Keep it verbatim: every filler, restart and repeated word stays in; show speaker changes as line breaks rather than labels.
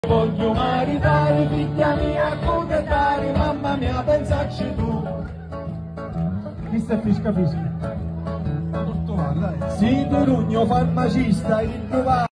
Voglio maritare, figlia mia, accontentare, mamma mia, pensarci tu.
Questa è fisca fisca.
Si Torugno farmacista, il